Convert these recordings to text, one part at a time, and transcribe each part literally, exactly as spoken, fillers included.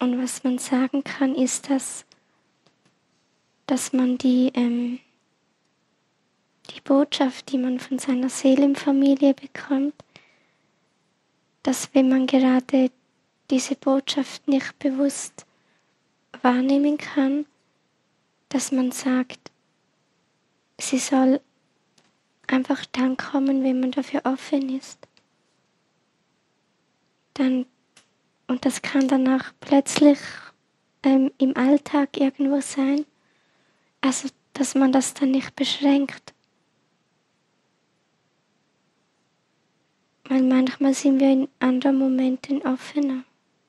Und was man sagen kann, ist, dass, dass man die, ähm, die Botschaft, die man von seiner Seelenfamilie bekommt, dass wenn man gerade diese Botschaft nicht bewusst wahrnehmen kann, dass man sagt, sie soll einfach dann kommen, wenn man dafür offen ist. Dann, und das kann danach plötzlich ähm, im Alltag irgendwo sein, also dass man das dann nicht beschränkt. Weil manchmal sind wir in anderen Momenten offener.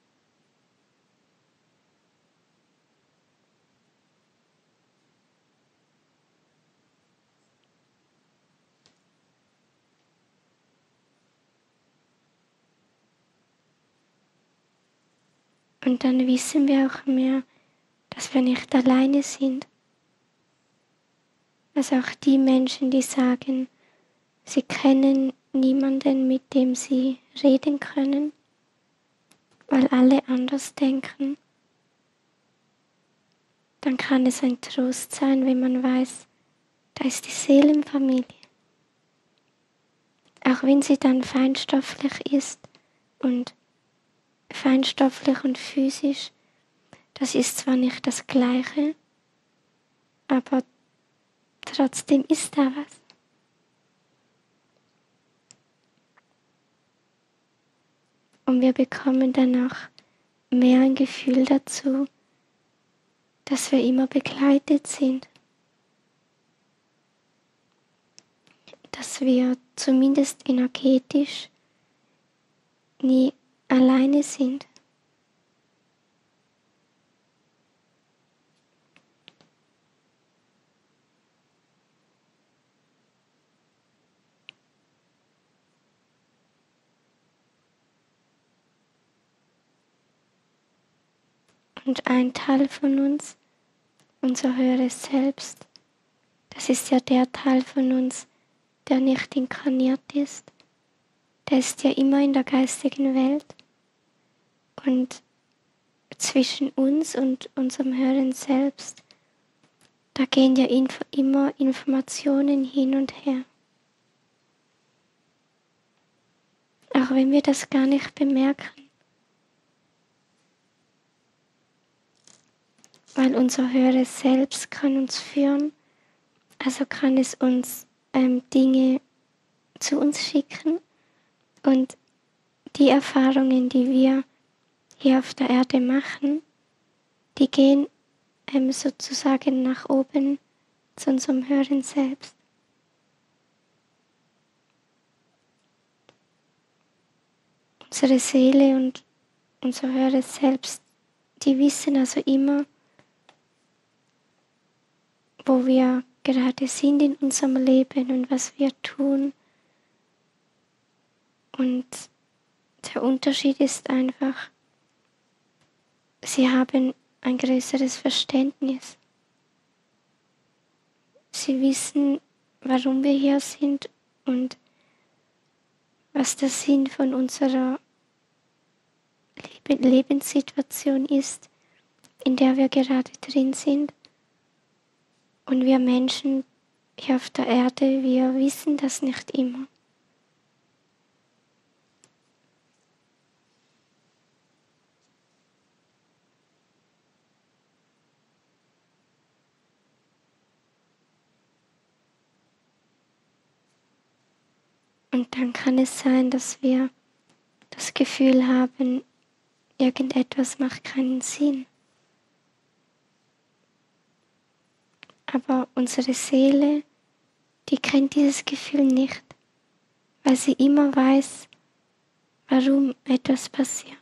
Und dann wissen wir auch mehr, dass wir nicht alleine sind. Also auch die Menschen, die sagen, sie kennen niemanden, mit dem sie reden können, weil alle anders denken, dann kann es ein Trost sein, wenn man weiß, da ist die Seelenfamilie. Auch wenn sie dann feinstofflich ist und feinstofflich und physisch, das ist zwar nicht das Gleiche, aber trotzdem ist da was. Und wir bekommen dann auch mehr ein Gefühl dazu, dass wir immer begleitet sind. Dass wir zumindest energetisch nie alleine sind. Und ein Teil von uns, unser höheres Selbst, das ist ja der Teil von uns, der nicht inkarniert ist. Der ist ja immer in der geistigen Welt. Und zwischen uns und unserem höheren Selbst, da gehen ja inf- immer Informationen hin und her. Auch wenn wir das gar nicht bemerken. Weil unser höheres Selbst kann uns führen, also kann es uns ähm, Dinge zu uns schicken und die Erfahrungen, die wir hier auf der Erde machen, die gehen ähm, sozusagen nach oben zu unserem höheren Selbst. Unsere Seele und unser höheres Selbst, die wissen also immer, wo wir gerade sind in unserem Leben und was wir tun. Und der Unterschied ist einfach, sie haben ein größeres Verständnis. Sie wissen, warum wir hier sind und was der Sinn von unserer Lebenssituation ist, in der wir gerade drin sind. Und wir Menschen hier auf der Erde, wir wissen das nicht immer. Und dann kann es sein, dass wir das Gefühl haben, irgendetwas macht keinen Sinn. Aber unsere Seele, die kennt dieses Gefühl nicht, weil sie immer weiß, warum etwas passiert.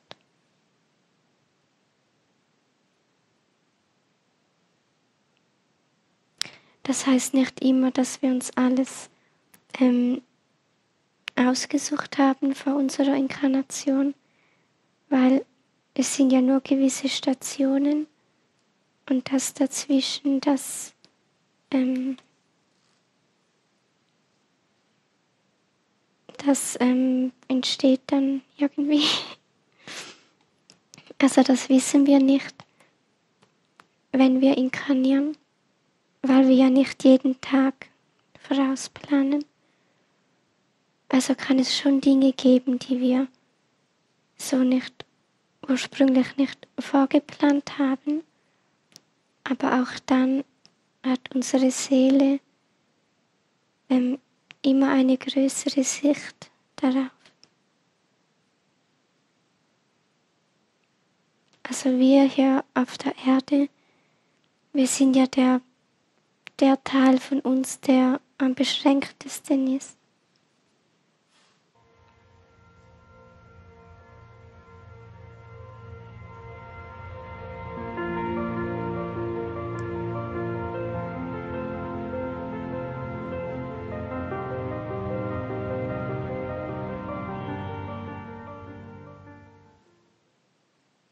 Das heißt nicht immer, dass wir uns alles ähm, ausgesucht haben vor unserer Inkarnation, weil es sind ja nur gewisse Stationen und das dazwischen, das ähm, das ähm, entsteht dann irgendwie. Also das wissen wir nicht, wenn wir inkarnieren, weil wir ja nicht jeden Tag vorausplanen. Also kann es schon Dinge geben, die wir so nicht ursprünglich nicht vorgeplant haben, aber auch dann hat unsere Seele ähm, immer eine größere Sicht darauf. Also wir hier auf der Erde, wir sind ja der, der Teil von uns, der am beschränktesten ist.